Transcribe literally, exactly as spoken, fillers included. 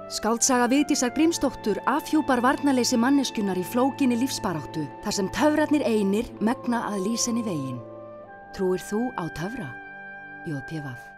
Skáldsaga Vigdísar Grímsdóttur afhjúpar varnarleysi manneskjunnar í flókinni lífsbaráttu þar sem töfrarnir einir megna að lýsa henni veginn. Trúir þú á töfra? J P V